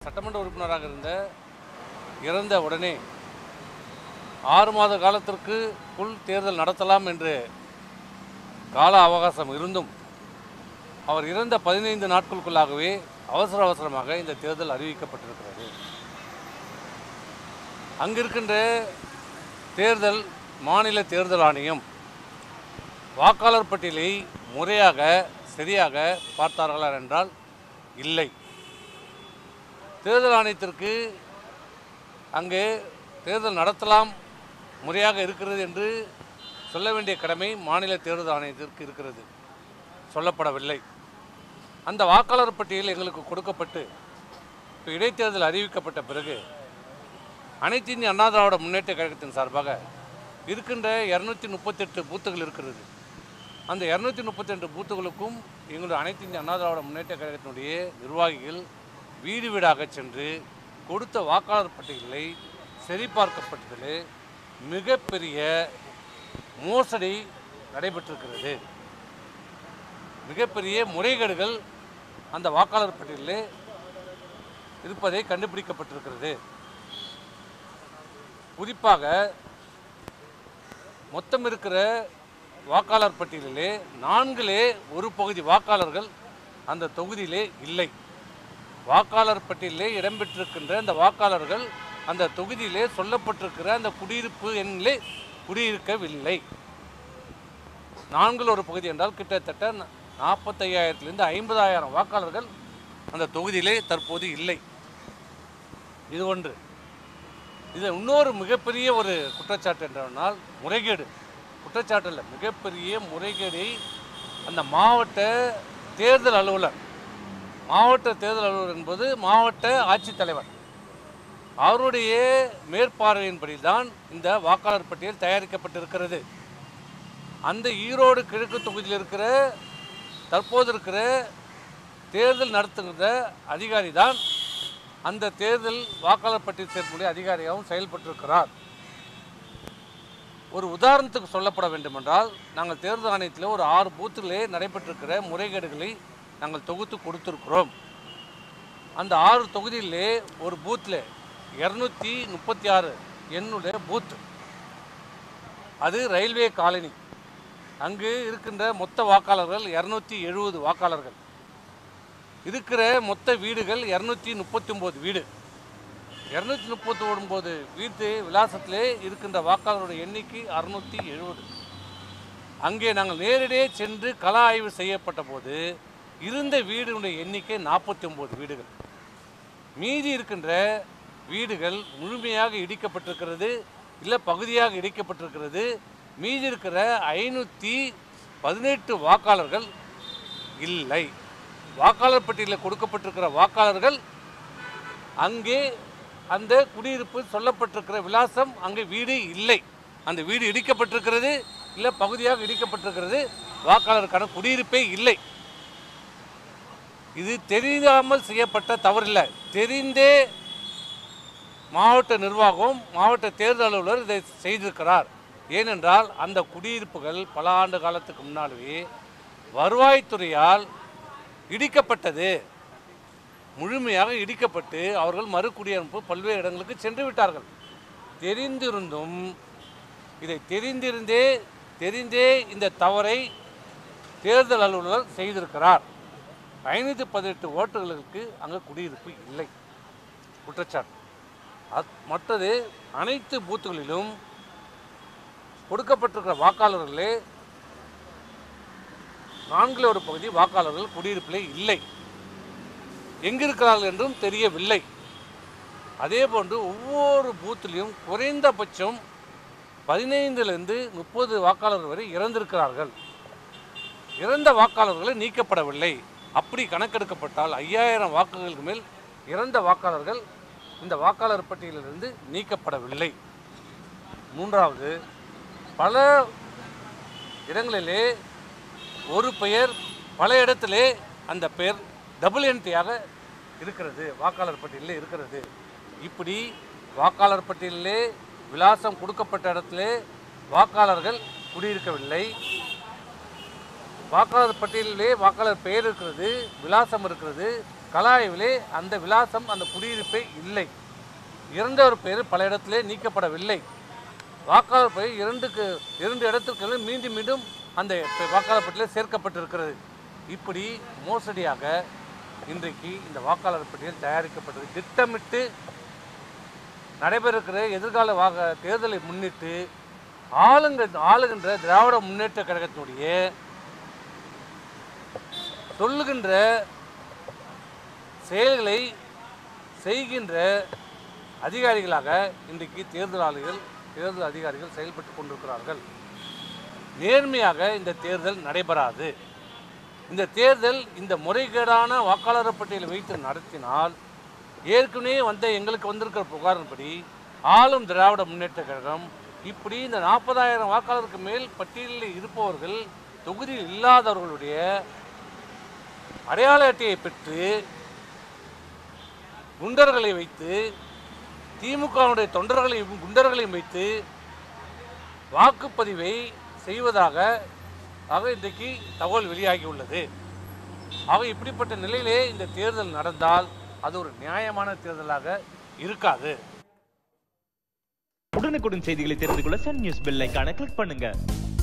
சட்டமன்ற உறுப்பினராக இறந்த உடனே 6 மாத காலத்திற்குள் தேர்தல் நடத்தலாம் என்று கால அவகாசம் இருந்தும் அவர் இறந்த 15 நாட்களுக்குள்ளாகவே அவசரமாக இந்த தேர்தல் அறிவிக்கப்பட்டிருக்கிறது. அங்கிருக்கின்ற தேர்தல் மாநில தேர்தல் ஆணையம் வாக்காளர் பட்டியலை முறையாக சரியாக பார்த்தார்களா என்றால் இல்லை. தேர்தல் ஆணையத்திற்கு அங்கே தேர்தல் நடத்தலாம் முறையாக இருக்கிறது என்று சொல்ல வேண்டிய கடமை மாநில தேர்தல் ஆணையத்திற்கு இருக்கிறது, சொல்லப்படவில்லை. அந்த வாக்காளர் பட்டியல் எங்களுக்கு கொடுக்கப்பட்டு இப்போ இடைத்தேர்தல் அறிவிக்கப்பட்ட பிறகு அனைத்து இந்திய அண்ணா திராவிட முன்னேற்ற கழகத்தின் சார்பாக இருக்கின்ற 238 பூத்துகள் இருக்கிறது. அந்த 238 பூத்துகளுக்கும் எங்களுடைய அனைத்து இந்திய அண்ணா திராவிட முன்னேற்ற கழகத்தினுடைய நிர்வாகிகள் வீடு வீடாக சென்று கொடுத்த வாக்காளர் பட்டியலை சரிபார்க்கப்பட்டதில் மிகப்பெரிய மோசடி நடைபெற்றிருக்கிறது. மிகப்பெரிய முறைகேடுகள் அந்த வாக்காளர் பட்டியலில் இருப்பதை கண்டுபிடிக்கப்பட்டிருக்கிறது. குறிப்பாக மொத்தம் இருக்கிற வாக்காளர் பட்டியலிலே 4 ஒரு பகுதி வாக்காளர்கள் அந்த தொகுதியிலே இல்லை. வாக்காளர் பட்டியலிலே இடம்பெற்றிருக்கின்ற அந்த வாக்காளர்கள் அந்த தொகுதியிலே சொல்லப்பட்டிருக்கிற அந்த குடியிருப்பு எண்ணிலே குடியிருக்கவில்லை. 4 ஒரு பகுதி என்றால் கிட்டத்தட்ட 45,000 50,000 வாக்காளர்கள் அந்த தொகுதியிலே தற்போது இல்லை. இது ஒன்று. இது இன்னொரு மிகப்பெரிய ஒரு குற்றச்சாட்டு என்றால் முறைகேடு. குற்றச்சாட்டு இல்லை, மிகப்பெரிய முறைகேடை அந்த மாவட்ட தேர்தல் அலுவலர் என்பது மாவட்ட ஆட்சித்தலைவர் அவருடைய மேற்பார்வையின்படி தான் இந்த வாக்காளர் பட்டியல் தயாரிக்கப்பட்டிருக்கிறது. அந்த ஈரோடு கிழக்கு தொகுதியில் இருக்கிற தற்போது இருக்கிற தேர்தல் நடத்துகிற அதிகாரி தான் அந்த தேர்தல் வாக்காளர் பட்டியல் சேர்க்கக்கூடிய அதிகாரியாகவும் செயல்பட்டிருக்கிறார். ஒரு உதாரணத்துக்கு சொல்லப்பட வேண்டுமென்றால் நாங்கள் தேர்தல் ஆணையத்தில் ஒரு 6 பூத்துகளே நடைபெற்றிருக்கிற முறைகேடுகளை நாங்கள் தொகுத்து கொடுத்துருக்கிறோம். அந்த 6 தொகுதியிலே ஒரு பூத்தில் 236 என்னுடைய பூத், அது ரயில்வே காலனி. அங்கு இருக்கின்ற மொத்த வாக்காளர்கள் 270 வாக்காளர்கள். இருக்கிற மொத்த வீடுகள் 239 வீடு. 239 வீட்டு விலாசத்திலே இருக்கின்ற வாக்காளருடைய எண்ணிக்கை 670. அங்கே நாங்கள் நேரடியே சென்று கள ஆய்வு செய்யப்பட்ட போது இருந்த வீடுடைய எண்ணிக்கை 49 வீடுகள். மீதி இருக்கின்ற வீடுகள் முழுமையாக இடிக்கப்பட்டிருக்கிறது, இல்லை பகுதியாக இடிக்கப்பட்டிருக்கிறது. மீதி இருக்கிற 518 வாக்காளர்கள் இல்லை. வாக்காளர் பட்டியலில் கொடுக்கப்பட்டிருக்கிற வாக்காளர்கள் அங்கே அந்த குடியிருப்பு சொல்லப்பட்டிருக்கிற விலாசம் அங்கே வீடு இல்லை. அந்த வீடு இடிக்கப்பட்டிருக்கிறது, இல்லை பகுதியாக இடிக்கப்பட்டிருக்கிறது. வாக்காளருக்கான குடியிருப்பே இல்லை. இது தெரியாமல் செய்யப்பட்ட தவறில்லை, தெரிந்தே மாவட்ட நிர்வாகம் மாவட்ட தேர்தல் அலுவலர் இதை செய்திருக்கிறார். ஏனென்றால் அந்த குடியிருப்புகள் பல ஆண்டு காலத்துக்கு முன்னாலே வருவாய்த்துறையால் இடிக்கப்பட்டது. முழுமையாக இடிக்கப்பட்டு அவர்கள் மறுகுடியிருப்பு பல்வேறு இடங்களுக்கு சென்று விட்டார்கள். தெரிந்திருந்தும் இதை தெரிந்தே இந்த தவறை தேர்தல் அலுவலர் செய்திருக்கிறார். 518 ஓட்டுகளுக்கு அங்கே குடியிருப்பு இல்லை, குற்றச்சாட்டு. மற்றது அனைத்து பூத்துகளிலும் கொடுக்கப்பட்டிருக்கிற வாக்காளர்களே 4 ஒரு பகுதி வாக்காளர்கள் குடியிருப்பிலே இல்லை, எங்கிருக்கிறார்கள் என்றும் தெரியவில்லை. அதே போன்று ஒவ்வொரு பூத்திலையும் குறைந்தபட்சம் 15 30 வாக்காளர்கள் வரை இறந்திருக்கிறார்கள். இறந்த வாக்காளர்களை நீக்கப்படவில்லை. அப்படி கணக்கெடுக்கப்பட்டால் 5000 வாக்குகளுக்கு மேல் இறந்த வாக்காளர்கள் இந்த வாக்காளர் பட்டியலிலிருந்து நீக்கப்படவில்லை. மூன்றாவது, பல இடங்களிலே ஒரு பெயர் பல இடத்திலே அந்த பெயர் டபுள் என்ட்ரியாக இருக்கிறது, வாக்காளர் பட்டியலில் இருக்கிறது. இப்படி வாக்காளர் பட்டியலிலே விலாசம் கொடுக்கப்பட்ட இடத்திலே வாக்காளர்கள் குடியிருக்கவில்லை. வாக்காளர் பட்டியலிலே வாக்காளர் பெயர் இருக்கிறது, விலாசம் இருக்கிறது, கள ஆய்விலே அந்த விலாசம் அந்த குடியிருப்பே இல்லை. இறந்தவர் பெயர் பல இடத்திலே நீக்கப்படவில்லை. வாக்காளர் பெயர் இரண்டு இடத்திற்கு மீண்டும் மீண்டும் அந்த வாக்காளர் பட்டியலில் சேர்க்கப்பட்டிருக்கிறது. இப்படி மோசடியாக இன்றைக்கு இந்த வாக்காளர் பட்டியல் தயாரிக்கப்பட்டது. திட்டமிட்டு நடைபெறுகிற எதிர்கால தேர்தலை முன்னிட்டு ஆளுகின்ற திராவிட முன்னேற்ற கழகத்தினுடைய சொல்லுகின்ற செயல்களை செய்கின்ற அதிகாரிகளாக இன்றைக்கு தேர்தல் அதிகாரிகள் செயல்பட்டு கொண்டிருக்கிறார்கள். நேர்மையாக இந்த தேர்தல் நடைபெறாது. இந்த தேர்தல் இந்த முறைகேடான வாக்காளர் பட்டியலை வைத்து நடத்தினால் ஏற்கனவே எங்களுக்கு வந்திருக்கிற புகாரின்படி ஆளும் திராவிட முன்னேற்ற கழகம் இப்படி இந்த 40,000 வாக்காளருக்கு மேல் பட்டியலில் இருப்பவர்கள் தொகுதியில் இல்லாதவர்களுடைய அடையாள அட்டையை பெற்று குண்டர்களை வைத்து திமுகவுடைய தொண்டர்களையும் குண்டர்களையும் வைத்து வாக்குப்பதிவை செய்வதாக இன்றைக்கு தகவல் வெளியாகியுள்ளது. ஆக இப்படிப்பட்ட நிலையிலே இந்த தேர்தல் நடந்தால் அது ஒரு நியாயமான தேர்தலாக இருக்காது. உடனுக்குடன் செய்திகளை தெரிந்து கொள்ள சன் நியூஸ் பெல் ஐகானை கிளிக் பண்ணுங்க.